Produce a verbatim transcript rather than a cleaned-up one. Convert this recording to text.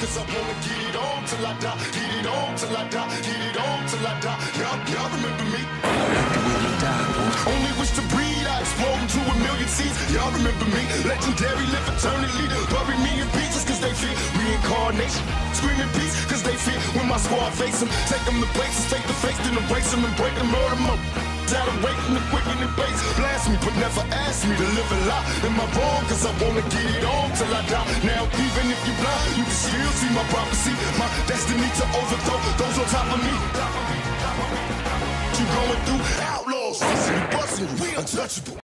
cause I wanna get it on till I die. Get it on till I die. Get it on till I die. Y'all, y'all remember me? Only wish to breathe, I explode into a million seeds. Y'all remember me? Legendary, live eternally. Bury me in pieces cause they fear reincarnation. Screaming peace cause they fear when my squad face them. Take them to places, take the face, then erase them and break them, murder them up. Out of waiting and quicken and base. Blast me, but never ask me to live a lie. Am I wrong? Cause I wanna get it on till I die. Now, even if you blind, you can still see my prophecy. My destiny to overthrow those on top of me. You going through outlaws, busting, busting, we untouchable.